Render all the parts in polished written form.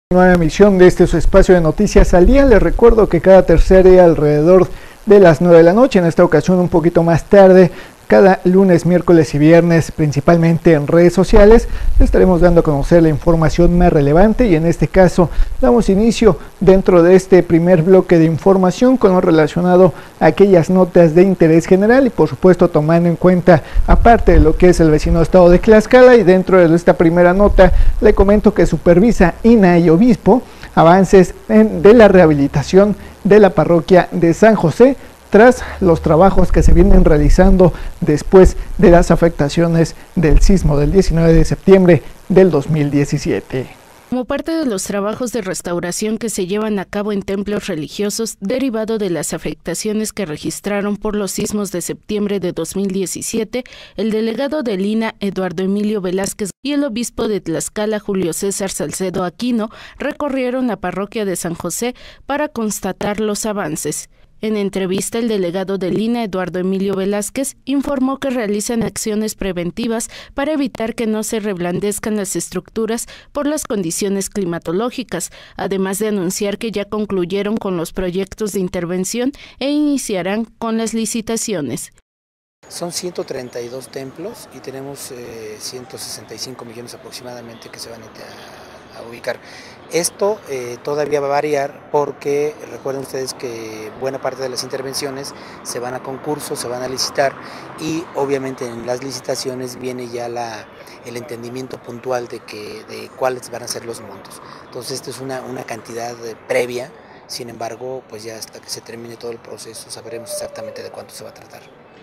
Nueva emisión de su espacio de noticias al día. Les recuerdo que cada tercer día alrededor de las 9 de la noche, en esta ocasión un poquito más tarde, cada lunes, miércoles y viernes, principalmente en redes sociales, estaremos dando a conocer la información más relevante y en este caso damos inicio dentro de este primer bloque de información con lo relacionado a aquellas notas de interés general y por supuesto tomando en cuenta aparte de lo que es el vecino estado de Tlaxcala. Y dentro de esta primera nota le comento que supervisa INAH y Obispo avances de la rehabilitación de la parroquia de San José tras los trabajos que se vienen realizando después de las afectaciones del sismo del 19 de septiembre del 2017. Como parte de los trabajos de restauración que se llevan a cabo en templos religiosos derivado de las afectaciones que registraron por los sismos de septiembre de 2017, el delegado del INAH, Eduardo Emilio Velázquez, y el obispo de Tlaxcala, Julio César Salcedo Aquino, recorrieron la parroquia de San José para constatar los avances. En entrevista, el delegado del INAH, Eduardo Emilio Velázquez, informó que realizan acciones preventivas para evitar que no se reblandezcan las estructuras por las condiciones climatológicas, además de anunciar que ya concluyeron con los proyectos de intervención e iniciarán con las licitaciones. Son 132 templos y tenemos 165 millones aproximadamente que se van a ubicar. Esto todavía va a variar porque recuerden ustedes que buena parte de las intervenciones se van a concursos, se van a licitar y obviamente en las licitaciones viene ya el entendimiento puntual de cuáles van a ser los montos. Entonces esto es una cantidad previa, sin embargo pues ya hasta que se termine todo el proceso sabremos exactamente de cuánto se va a tratar.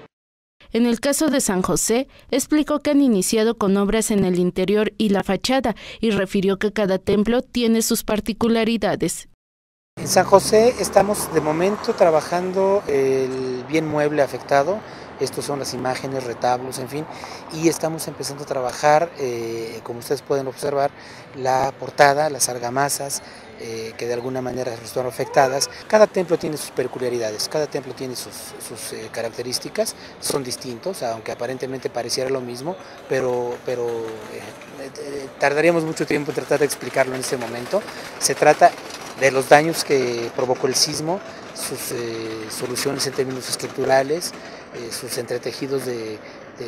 En el caso de San José, explicó que han iniciado con obras en el interior y la fachada y refirió que cada templo tiene sus particularidades. En San José estamos de momento trabajando el bien mueble afectado, estos son las imágenes, retablos, en fin, y estamos empezando a trabajar, como ustedes pueden observar, la portada, las argamasas, que de alguna manera están afectadas. Cada templo tiene sus peculiaridades, cada templo tiene sus características, son distintos, aunque aparentemente pareciera lo mismo, pero tardaríamos mucho tiempo en tratar de explicarlo en este momento. Se trata de los daños que provocó el sismo, sus soluciones en términos estructurales, sus entretejidos de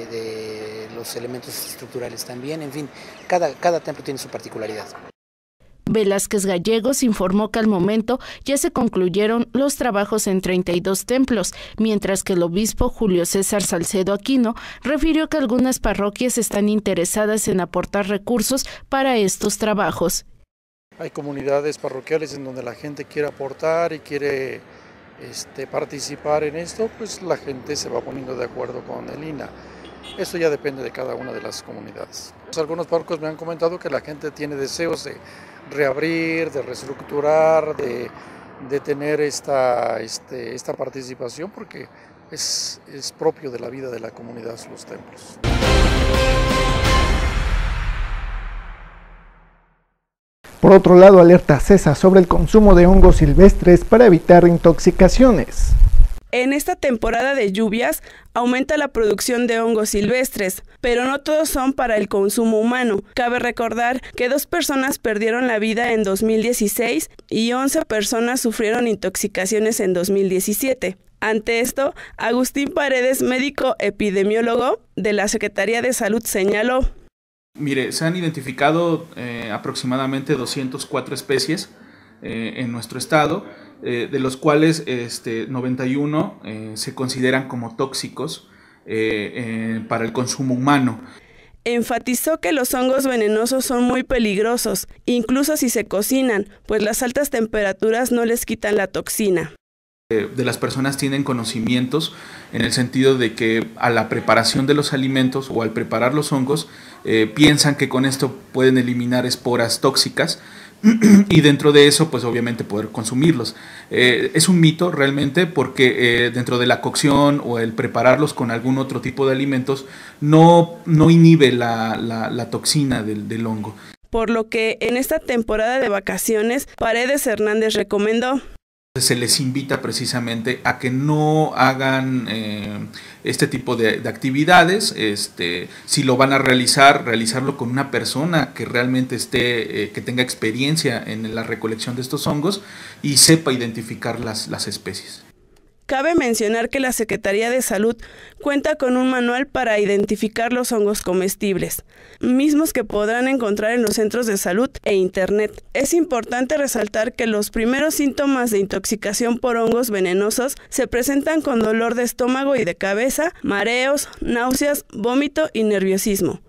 los elementos estructurales también, en fin, cada templo tiene su particularidad. Velázquez Gallegos informó que al momento ya se concluyeron los trabajos en 32 templos, mientras que el obispo Julio César Salcedo Aquino refirió que algunas parroquias están interesadas en aportar recursos para estos trabajos. Hay comunidades parroquiales en donde la gente quiere aportar y quiere participar en esto, pues la gente se va poniendo de acuerdo con el INAH. Eso ya depende de cada una de las comunidades. Algunos párrocos me han comentado que la gente tiene deseos de reabrir, de reestructurar, de tener esta participación porque es propio de la vida de la comunidad los templos. Por otro lado, alerta CESA sobre el consumo de hongos silvestres para evitar intoxicaciones. En esta temporada de lluvias aumenta la producción de hongos silvestres, pero no todos son para el consumo humano. Cabe recordar que 2 personas perdieron la vida en 2016 y 11 personas sufrieron intoxicaciones en 2017. Ante esto, Agustín Paredes, médico epidemiólogo de la Secretaría de Salud, señaló: Mire, se han identificado aproximadamente 204 especies en nuestro estado, de los cuales 91 se consideran como tóxicos para el consumo humano. Enfatizó que los hongos venenosos son muy peligrosos, incluso si se cocinan, pues las altas temperaturas no les quitan la toxina. De las personas tienen conocimientos en el sentido de que a la preparación de los alimentos o al preparar los hongos piensan que con esto pueden eliminar esporas tóxicas y dentro de eso pues obviamente poder consumirlos. Es un mito realmente porque dentro de la cocción o el prepararlos con algún otro tipo de alimentos no inhibe la toxina del hongo. Por lo que en esta temporada de vacaciones, Paredes Hernández recomendó: se les invita precisamente a que no hagan este tipo de actividades. Si lo van a realizarlo con una persona que realmente que tenga experiencia en la recolección de estos hongos y sepa identificar las especies. Cabe mencionar que la Secretaría de Salud cuenta con un manual para identificar los hongos comestibles, mismos que podrán encontrar en los centros de salud e internet. Es importante resaltar que los primeros síntomas de intoxicación por hongos venenosos se presentan con dolor de estómago y de cabeza, mareos, náuseas, vómito y nerviosismo.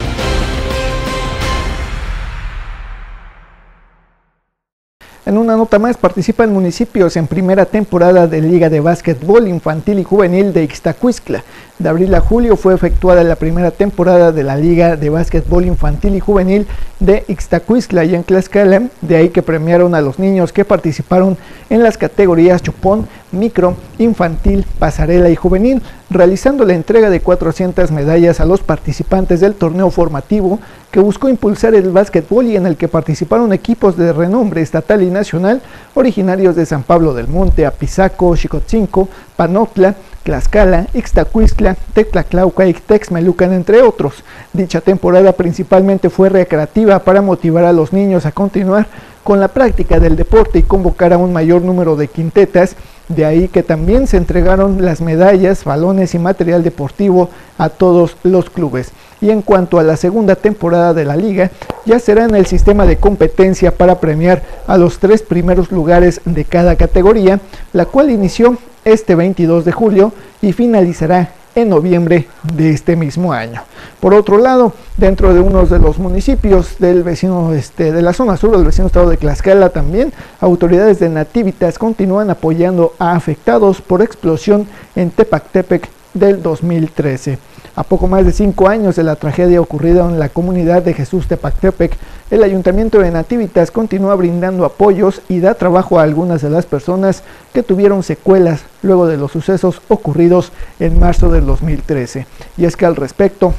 En una nota más, participan municipios en primera temporada de Liga de Básquetbol Infantil y Juvenil de Ixtacuistla. De abril a julio fue efectuada la primera temporada de la Liga de Básquetbol Infantil y Juvenil de Ixtacuistla y en Tlaxcala, de ahí que premiaron a los niños que participaron en las categorías chupón, micro, infantil, pasarela y juvenil, realizando la entrega de 400 medallas a los participantes del torneo formativo que buscó impulsar el básquetbol y en el que participaron equipos de renombre estatal y nacional originarios de San Pablo del Monte, Apizaco, Xicotzinco, Panotla, Tlaxcala, Ixtacuistla, Tectlaclauca y Texmelucan, entre otros. Dicha temporada principalmente fue recreativa para motivar a los niños a continuar con la práctica del deporte y convocar a un mayor número de quintetas, de ahí que también se entregaron las medallas, balones y material deportivo a todos los clubes. Y en cuanto a la segunda temporada de la liga, ya será en el sistema de competencia para premiar a los 3 primeros lugares de cada categoría, la cual inició este 22 de julio y finalizará en noviembre de este mismo año. Por otro lado, dentro de uno de los municipios del vecino de la zona sur del vecino estado de Tlaxcala también, autoridades de Nativitas continúan apoyando a afectados por explosión en Tepactepec del 2013. A poco más de 5 años de la tragedia ocurrida en la comunidad de Jesús Tepactepec, el Ayuntamiento de Nativitas continúa brindando apoyos y da trabajo a algunas de las personas que tuvieron secuelas luego de los sucesos ocurridos en marzo del 2013. Y es que al respecto,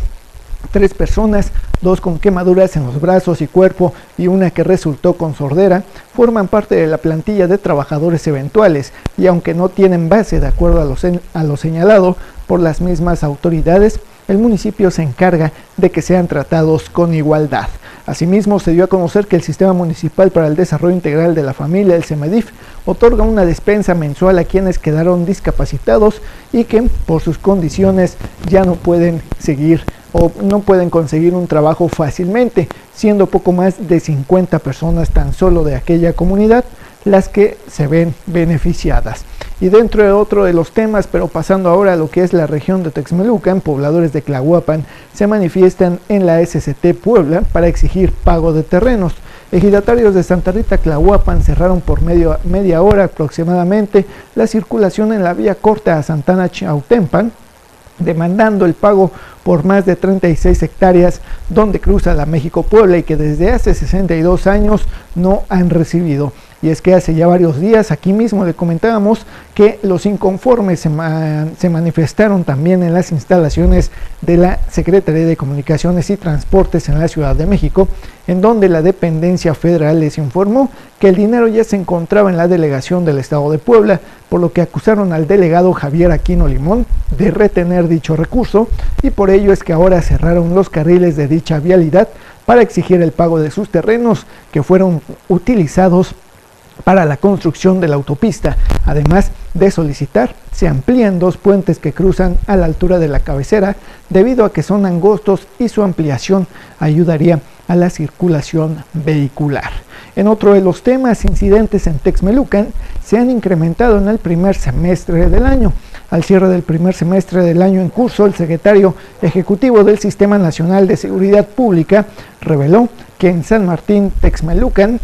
3 personas, 2 con quemaduras en los brazos y cuerpo y una que resultó con sordera, forman parte de la plantilla de trabajadores eventuales y aunque no tienen base de acuerdo a lo señalado por las mismas autoridades, el municipio se encarga de que sean tratados con igualdad. Asimismo, se dio a conocer que el Sistema Municipal para el Desarrollo Integral de la Familia, el CEMEDIF, otorga una despensa mensual a quienes quedaron discapacitados y que por sus condiciones ya no pueden seguir o no pueden conseguir un trabajo fácilmente, siendo poco más de 50 personas tan solo de aquella comunidad las que se ven beneficiadas. Y dentro de otro de los temas, pero pasando ahora a lo que es la región de Texmelucan, pobladores de Tlahuapan se manifiestan en la SCT Puebla para exigir pago de terrenos. Ejidatarios de Santa Rita Tlahuapan cerraron por media hora aproximadamente la circulación en la vía corta a Santana Chautempan, demandando el pago por más de 36 hectáreas donde cruza la México-Puebla y que desde hace 62 años no han recibido. Y es que hace ya varios días aquí mismo le comentábamos que los inconformes se manifestaron también en las instalaciones de la Secretaría de Comunicaciones y Transportes en la Ciudad de México, en donde la dependencia federal les informó que el dinero ya se encontraba en la delegación del Estado de Puebla, por lo que acusaron al delegado Javier Aquino Limón de retener dicho recurso y por ello es que ahora cerraron los carriles de dicha vialidad para exigir el pago de sus terrenos que fueron utilizados para la construcción de la autopista, además de solicitar se amplíen 2 puentes que cruzan a la altura de la cabecera debido a que son angostos y su ampliación ayudaría a la circulación vehicular. En otro de los temas, incidentes en Texmelucan se han incrementado en el primer semestre del año. Al cierre del primer semestre del año en curso, el secretario ejecutivo del Sistema Nacional de Seguridad Pública reveló que en San Martín Texmelucan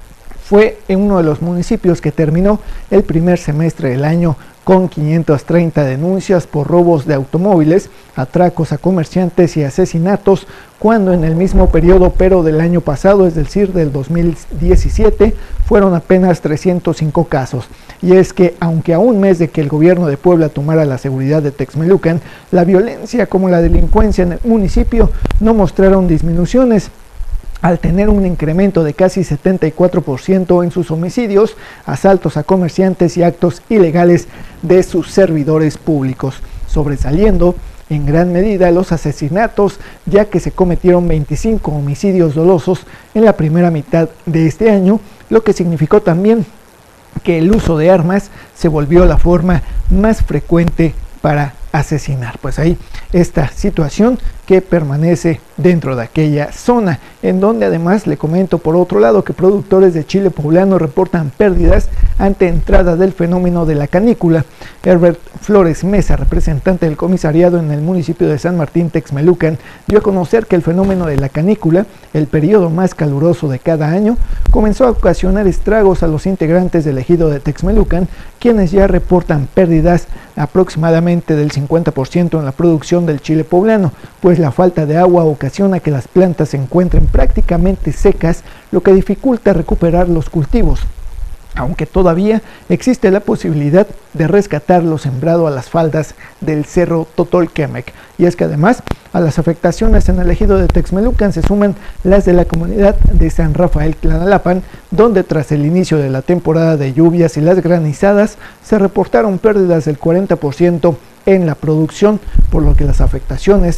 fue en uno de los municipios que terminó el primer semestre del año con 530 denuncias por robos de automóviles, atracos a comerciantes y asesinatos, cuando en el mismo periodo pero del año pasado, es decir, del 2017, fueron apenas 305 casos. Y es que, aunque a un mes de que el gobierno de Puebla tomara la seguridad de Texmelucan, la violencia como la delincuencia en el municipio no mostraron disminuciones. al tener un incremento de casi 74% en sus homicidios, asaltos a comerciantes y actos ilegales de sus servidores públicos, sobresaliendo en gran medida los asesinatos, ya que se cometieron 25 homicidios dolosos en la primera mitad de este año, lo que significó también que el uso de armas se volvió la forma más frecuente para asesinar. Pues ahí esta situación que permanece dentro de aquella zona, en donde además le comento por otro lado que productores de chile poblano reportan pérdidas ante entrada del fenómeno de la canícula. Herbert Flores Mesa, representante del comisariado en el municipio de San Martín Texmelucan, dio a conocer que el fenómeno de la canícula, el periodo más caluroso de cada año, comenzó a ocasionar estragos a los integrantes del ejido de Texmelucan, quienes ya reportan pérdidas aproximadamente del 50% en la producción del chile poblano, pues la falta de agua ocasiona que las plantas se encuentren prácticamente secas, lo que dificulta recuperar los cultivos, aunque todavía existe la posibilidad de rescatar lo sembrado a las faldas del cerro Totolquemec. Y es que además a las afectaciones en el ejido de Texmelucan se suman las de la comunidad de San Rafael Tlanalapan, donde tras el inicio de la temporada de lluvias y las granizadas se reportaron pérdidas del 40% en la producción, por lo que las afectaciones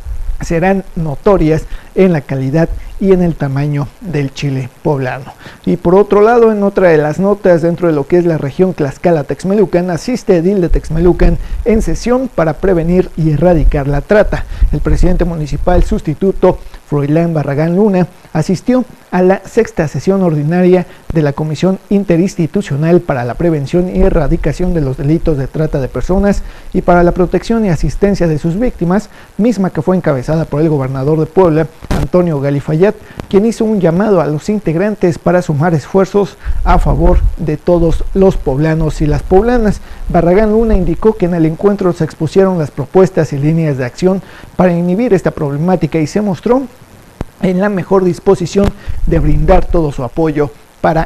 serán notorias en la calidad y en el tamaño del chile poblano. Y por otro lado, en otra de las notas dentro de lo que es la región Tlaxcala-Texmelucan, asiste edil de Texmelucan en sesión para prevenir y erradicar la trata. El presidente municipal sustituto, Froilán Barragán Luna, asistió a la sexta sesión ordinaria de la Comisión Interinstitucional para la Prevención y Erradicación de los Delitos de Trata de Personas y para la Protección y Asistencia de sus Víctimas, misma que fue encabezada por el gobernador de Puebla, Antonio Galifayat, quien hizo un llamado a los integrantes para sumar esfuerzos a favor de todos los poblanos y las poblanas. Barragán Luna indicó que en el encuentro se expusieron las propuestas y líneas de acción para inhibir esta problemática y se mostró en la mejor disposición de brindar todo su apoyo para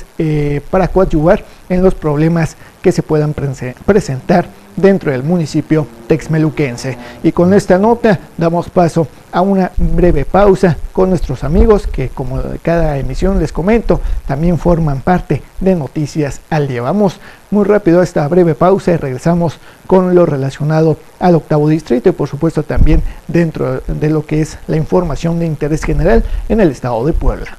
coadyuvar en los problemas que se puedan presentar dentro del municipio texmeluquense. Y con esta nota damos paso a una breve pausa con nuestros amigos que, como de cada emisión les comento, también forman parte de Noticias al Día. Vamos muy rápido a esta breve pausa y regresamos con lo relacionado al octavo distrito y por supuesto también dentro de lo que es la información de interés general en el estado de Puebla.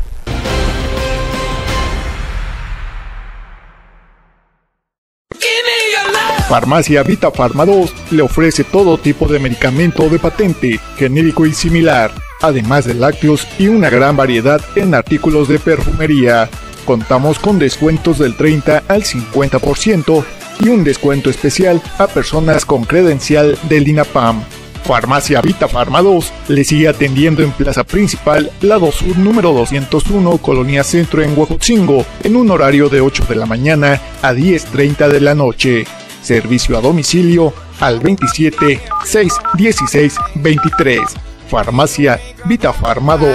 Farmacia Vita Pharma 2 le ofrece todo tipo de medicamento de patente, genérico y similar, además de lácteos y una gran variedad en artículos de perfumería. Contamos con descuentos del 30 al 50% y un descuento especial a personas con credencial del INAPAM. Farmacia Vita Pharma 2 le sigue atendiendo en Plaza Principal, Lado Sur número 201, Colonia Centro en Huejotzingo, en un horario de 8 de la mañana a 10:30 de la noche. Servicio a domicilio al 27 616 23. Farmacia Vita Pharma 2.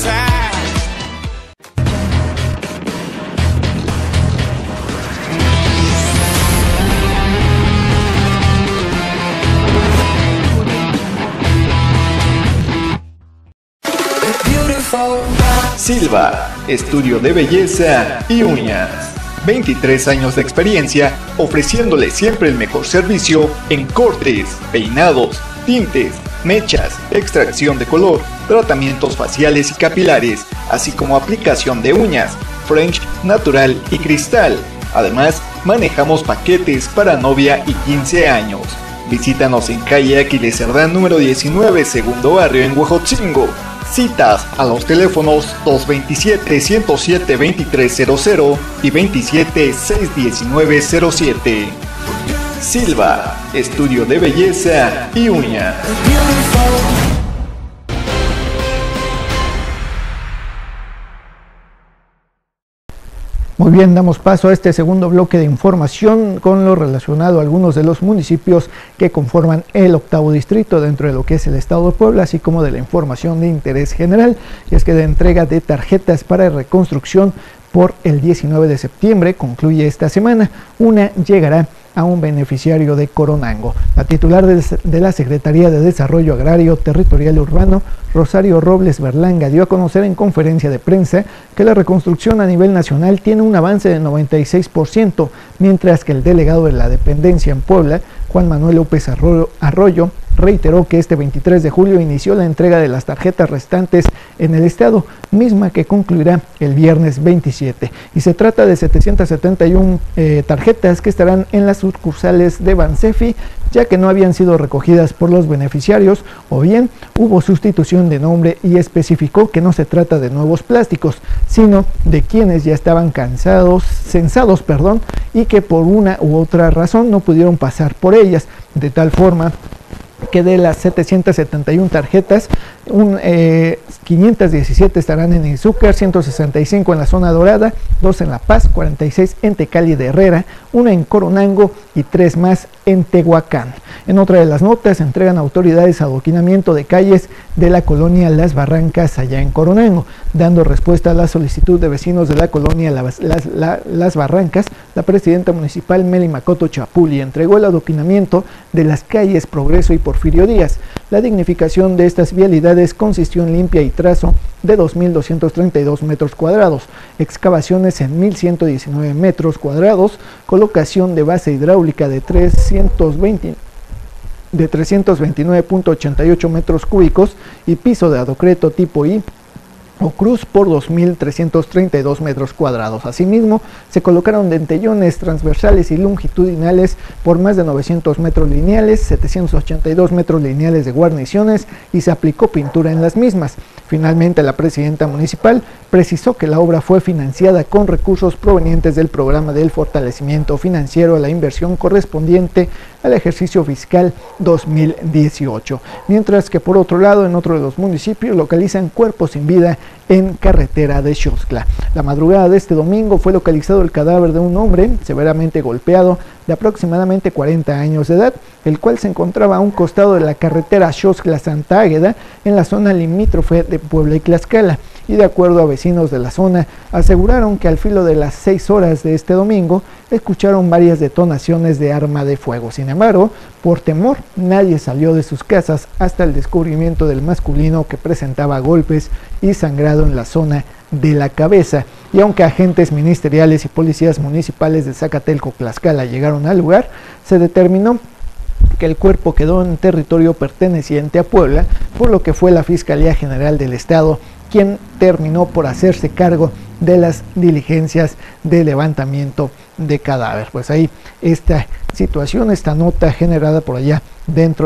Silva, estudio de belleza y uñas. 23 años de experiencia ofreciéndole siempre el mejor servicio en cortes, peinados, tintes, mechas, extracción de color, tratamientos faciales y capilares, así como aplicación de uñas, French, natural y cristal. Además, manejamos paquetes para novia y 15 años. Visítanos en calle Aquiles Cerdán número 19, segundo barrio en Huejotzingo. Citas a los teléfonos 227-107-2300 y 27-619-07. Silva, estudio de belleza y uñas. Muy bien, damos paso a este segundo bloque de información con lo relacionado a algunos de los municipios que conforman el octavo distrito dentro de lo que es el estado de Puebla, así como de la información de interés general. Y es que la entrega de tarjetas para reconstrucción por el 19 de septiembre concluye esta semana. Una llegará a un beneficiario de Coronango. La titular de la Secretaría de Desarrollo Agrario, Territorial y Urbano, Rosario Robles Berlanga, dio a conocer en conferencia de prensa que la reconstrucción a nivel nacional tiene un avance de 96%, mientras que el delegado de la dependencia en Puebla, Juan Manuel López Arroyo, reiteró que este 23 de julio inició la entrega de las tarjetas restantes en el estado, misma que concluirá el viernes 27. Y se trata de 771 tarjetas que estarán en las sucursales de Bansefi, ya que no habían sido recogidas por los beneficiarios, o bien hubo sustitución de nombre, y especificó que no se trata de nuevos plásticos, sino de quienes ya estaban censados, y que por una u otra razón no pudieron pasar por ellas, de tal forma que de las 771 tarjetas, 517 estarán en Izúcar, 165 en la zona dorada, 2 en La Paz, 46 en Tecali de Herrera, 1 en Coronango y 3 más en Tehuacán. En otra de las notas, se entregan autoridades adoquinamiento de calles de la colonia Las Barrancas allá en Coronango. Dando respuesta a la solicitud de vecinos de la colonia Las Barrancas, la presidenta municipal Meli Makoto Chapuli entregó el adoquinamiento de las calles Progreso y Porfirio Díaz. La dignificación de estas vialidades consistió en limpia y trazo de 2.232 metros cuadrados, excavaciones en 1.119 metros cuadrados, colocación de base hidráulica de 329.88 metros cúbicos y piso de adocreto tipo I o cruz por 2.332 metros cuadrados. Asimismo, se colocaron dentellones transversales y longitudinales por más de 900 metros lineales, 782 metros lineales de guarniciones, y se aplicó pintura en las mismas. Finalmente, la presidenta municipal precisó que la obra fue financiada con recursos provenientes del programa del fortalecimiento financiero a la inversión correspondiente al ejercicio fiscal 2018. Mientras que por otro lado, en otro de los municipios localizan cuerpos sin vida en carretera de Xoxtla. La madrugada de este domingo fue localizado el cadáver de un hombre severamente golpeado de aproximadamente 40 años de edad, el cual se encontraba a un costado de la carretera Xoxtla-Santa Águeda en la zona limítrofe de Puebla y Tlaxcala. Y de acuerdo a vecinos de la zona, aseguraron que al filo de las 6 horas de este domingo escucharon varias detonaciones de arma de fuego. Sin embargo, por temor, nadie salió de sus casas hasta el descubrimiento del masculino, que presentaba golpes y sangrado en la zona de la cabeza. Y aunque agentes ministeriales y policías municipales de Zacatelco, Tlaxcala llegaron al lugar, se determinó que el cuerpo quedó en territorio perteneciente a Puebla, por lo que fue la Fiscalía General del Estado quien terminó por hacerse cargo de las diligencias de levantamiento de cadáver. Pues ahí esta situación, esta nota generada por allá dentro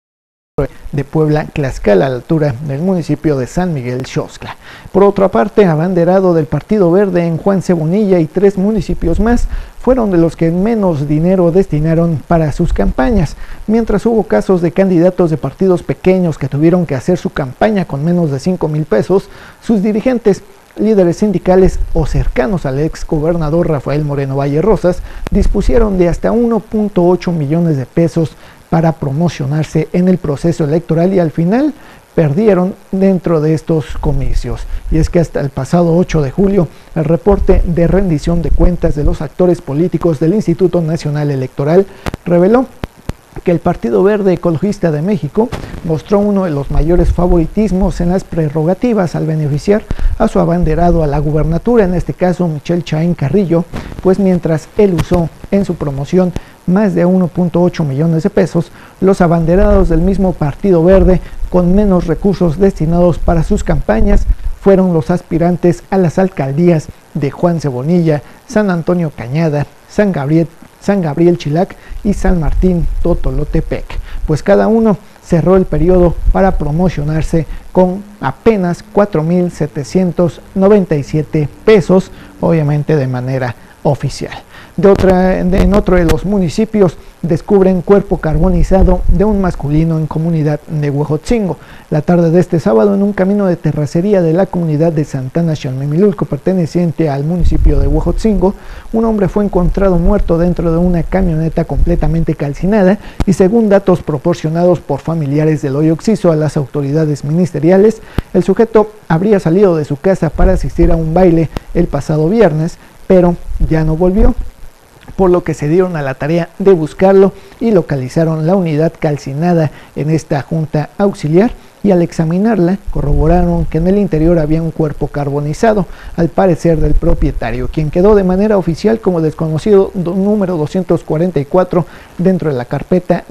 de Puebla, Tlaxcala, a la altura del municipio de San Miguel Xoxtla. Por otra parte, abanderado del Partido Verde en Juan Cebonilla y 3 municipios más fueron de los que menos dinero destinaron para sus campañas, mientras hubo casos de candidatos de partidos pequeños que tuvieron que hacer su campaña con menos de 5,000 pesos. Sus dirigentes, líderes sindicales o cercanos al ex gobernador Rafael Moreno Valle Rosas dispusieron de hasta 1.8 millones de pesos para promocionarse en el proceso electoral, y al final perdieron dentro de estos comicios. Y es que hasta el pasado 8 de julio, el reporte de rendición de cuentas de los actores políticos del Instituto Nacional Electoral reveló que el Partido Verde Ecologista de México mostró uno de los mayores favoritismos en las prerrogativas al beneficiar a su abanderado a la gubernatura, en este caso Michel Chaín Carrillo, pues mientras él usó en su promoción más de 1.8 millones de pesos, los abanderados del mismo Partido Verde con menos recursos destinados para sus campañas fueron los aspirantes a las alcaldías de Juan Cebonilla, San Antonio Cañada, San Gabriel Chilac y San Martín Totolotepec, pues cada uno cerró el periodo para promocionarse con apenas 4.797 pesos, obviamente de manera oficial. En otro de los municipios descubren cuerpo carbonizado de un masculino en comunidad de Huejotzingo. La tarde de este sábado, en un camino de terracería de la comunidad de Santana Xonmimilulco, perteneciente al municipio de Huejotzingo, un hombre fue encontrado muerto dentro de una camioneta completamente calcinada, y según datos proporcionados por familiares del hoyo occiso a las autoridades ministeriales, el sujeto habría salido de su casa para asistir a un baile el pasado viernes, pero ya no volvió. por lo que se dieron a la tarea de buscarlo y localizaron la unidad calcinada en esta junta auxiliar, y al examinarla corroboraron que en el interior había un cuerpo carbonizado, al parecer del propietario, quien quedó de manera oficial como desconocido número 244 dentro de la carpeta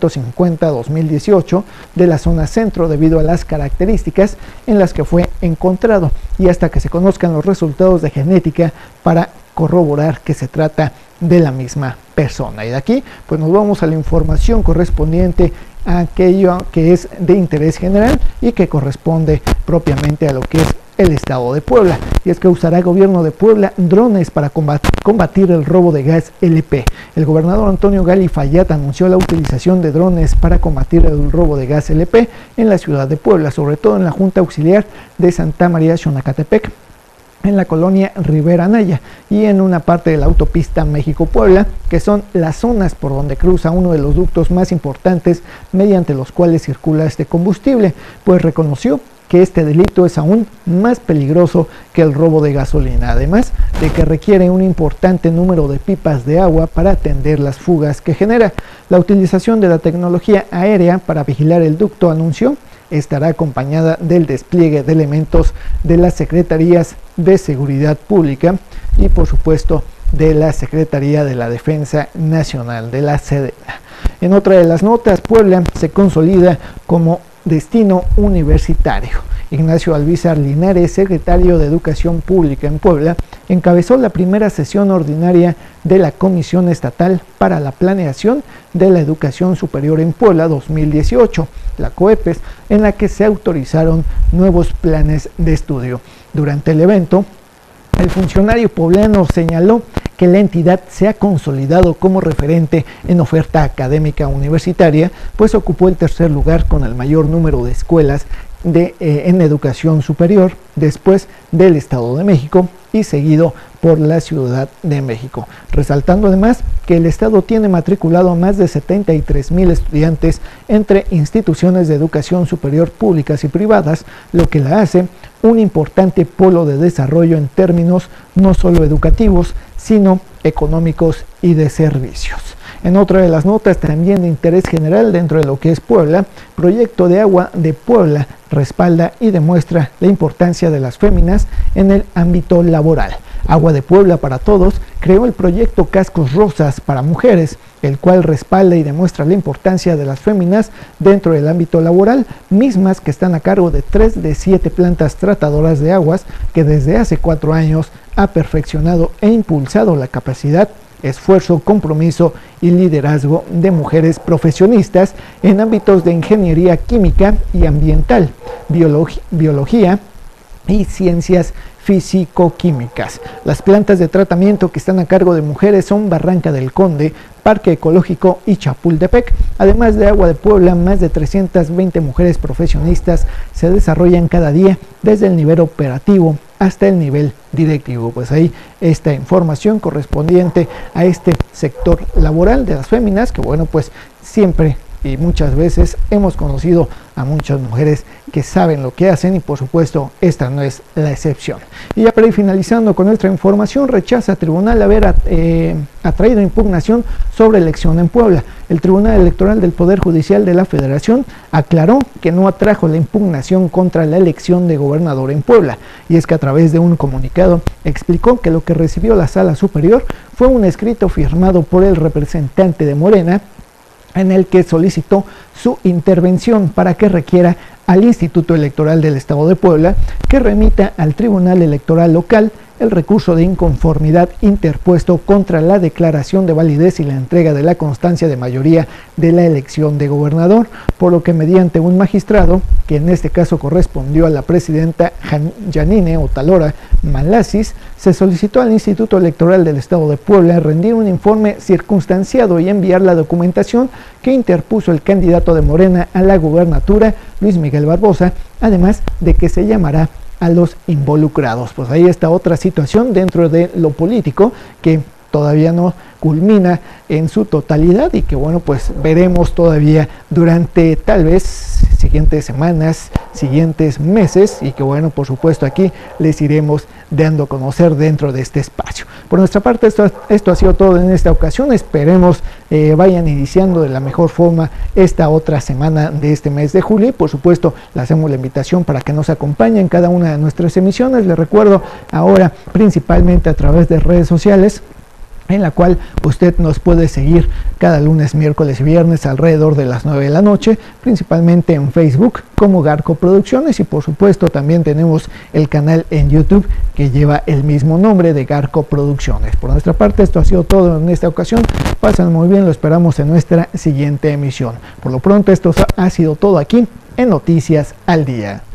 1150-2018 de la zona centro, debido a las características en las que fue encontrado, y hasta que se conozcan los resultados de genética para corroborar que se trata de la misma persona. Y de aquí pues nos vamos a la información correspondiente a aquello que es de interés general y que corresponde propiamente a lo que es el estado de Puebla, y es que usará el gobierno de Puebla drones para combatir el robo de gas LP. El gobernador Antonio Gali Fayad anunció la utilización de drones para combatir el robo de gas LP en la ciudad de Puebla, sobre todo en la Junta Auxiliar de Santa María Xonacatepec, en la colonia Rivera Anaya y en una parte de la autopista México-Puebla, que son las zonas por donde cruza uno de los ductos más importantes mediante los cuales circula este combustible, pues reconoció que este delito es aún más peligroso que el robo de gasolina, además de que requiere un importante número de pipas de agua para atender las fugas que genera. La utilización de la tecnología aérea para vigilar el ducto, anunció, estará acompañada del despliegue de elementos de las Secretarías de Seguridad Pública y por supuesto de la Secretaría de la Defensa Nacional, de la SEDENA. En otra de las notas, Puebla se consolida como destino universitario. Ignacio Alvízar Linares, secretario de Educación Pública en Puebla, encabezó la primera sesión ordinaria de la Comisión Estatal para la Planeación de la Educación Superior en Puebla 2018, la COEPES, en la que se autorizaron nuevos planes de estudio. Durante el evento, el funcionario poblano señaló que la entidad se ha consolidado como referente en oferta académica universitaria, pues ocupó el tercer lugar con el mayor número de escuelas en educación superior, después del Estado de México y seguido por la Ciudad de México, resaltando además que el Estado tiene matriculado a más de 73,000 estudiantes entre instituciones de educación superior públicas y privadas, lo que la hace un importante polo de desarrollo en términos no solo educativos, sino económicos y de servicios. En otra de las notas también de interés general dentro de lo que es Puebla, Proyecto de Agua de Puebla respalda y demuestra la importancia de las féminas en el ámbito laboral. Agua de Puebla para Todos creó el proyecto Cascos Rosas para Mujeres, el cual respalda y demuestra la importancia de las féminas dentro del ámbito laboral, mismas que están a cargo de 3 de 7 plantas tratadoras de aguas, que desde hace 4 años ha perfeccionado e impulsado la capacidad, esfuerzo, compromiso y liderazgo de mujeres profesionistas en ámbitos de ingeniería química y ambiental, biología y ciencias físico-químicas. Las plantas de tratamiento que están a cargo de mujeres son Barranca del Conde, Parque Ecológico y Chapultepec. Además de Agua de Puebla, más de 320 mujeres profesionistas se desarrollan cada día desde el nivel operativo hasta el nivel directivo. Pues ahí esta información correspondiente a este sector laboral de las féminas, que bueno, pues siempre y muchas veces hemos conocido a muchas mujeres que saben lo que hacen, y por supuesto esta no es la excepción. Y ya para ir finalizando con nuestra información, rechaza tribunal haber atraído impugnación sobre elección en Puebla. El Tribunal Electoral del Poder Judicial de la Federación aclaró que no atrajo la impugnación contra la elección de gobernador en Puebla, y es que a través de un comunicado explicó que lo que recibió la Sala Superior fue un escrito firmado por el representante de Morena, en el que solicitó su intervención para que requiera al Instituto Electoral del Estado de Puebla que remita al Tribunal Electoral Local el recurso de inconformidad interpuesto contra la declaración de validez y la entrega de la constancia de mayoría de la elección de gobernador, por lo que mediante un magistrado, que en este caso correspondió a la presidenta Yanine Otalora Malasis, se solicitó al Instituto Electoral del Estado de Puebla rendir un informe circunstanciado y enviar la documentación que interpuso el candidato de Morena a la gubernatura, Luis Miguel Barbosa, además de que se llamará a los involucrados. Pues ahí está otra situación dentro de lo político que todavía no culmina en su totalidad y que bueno, pues veremos todavía durante tal vez siguientes semanas, siguientes meses, y que bueno, por supuesto aquí les iremos dando a conocer dentro de este espacio. Por nuestra parte esto ha sido todo en esta ocasión. Esperemos vayan iniciando de la mejor forma esta otra semana de este mes de julio, y por supuesto le hacemos la invitación para que nos acompañen en cada una de nuestras emisiones. Les recuerdo ahora principalmente a través de redes sociales, en la cual usted nos puede seguir cada lunes, miércoles y viernes alrededor de las 9 de la noche, principalmente en Facebook como Garco Producciones, y por supuesto también tenemos el canal en YouTube que lleva el mismo nombre de Garco Producciones. Por nuestra parte esto ha sido todo en esta ocasión. Pasen muy bien, lo esperamos en nuestra siguiente emisión. Por lo pronto esto ha sido todo aquí en Noticias al Día.